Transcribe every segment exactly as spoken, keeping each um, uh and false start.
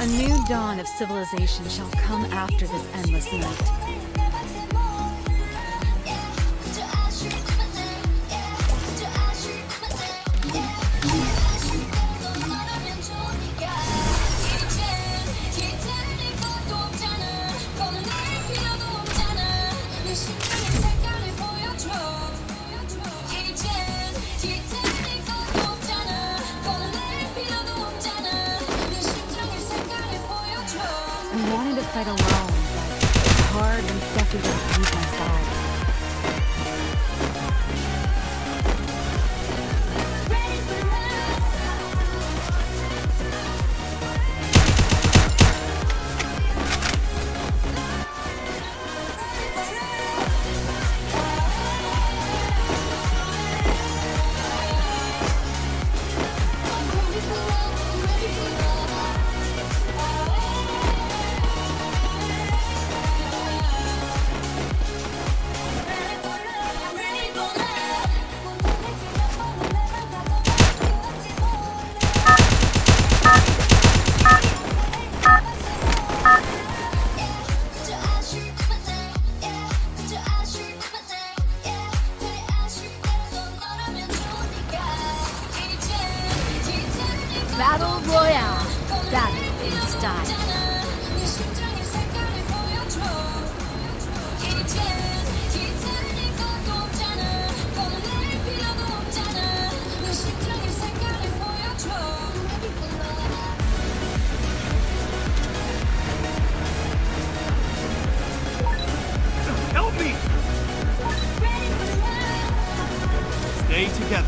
new dawn of civilization shall come after this endless night. I wanted to fight alone, but it's hard when stuff is like deep inside. Battle Royale. Battle in style. Help me! Stay together.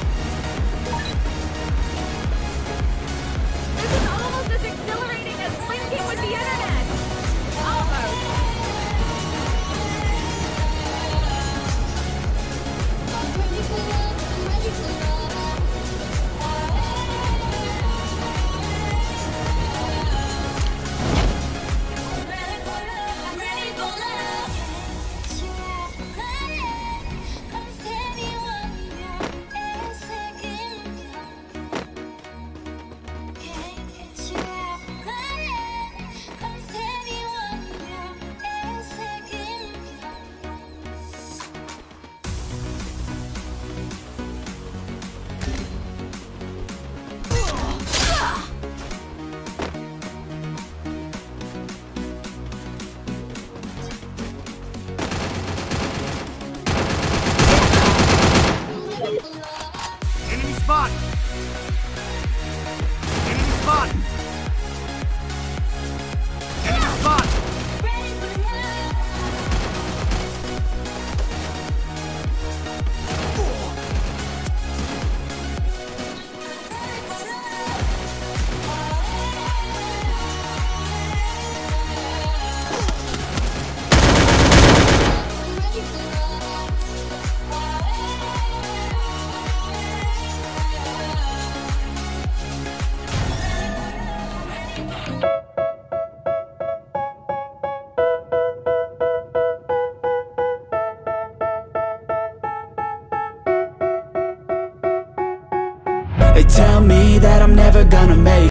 Enemy spot! Enemy spot! Enemy spot! They tell me that I'm never gonna make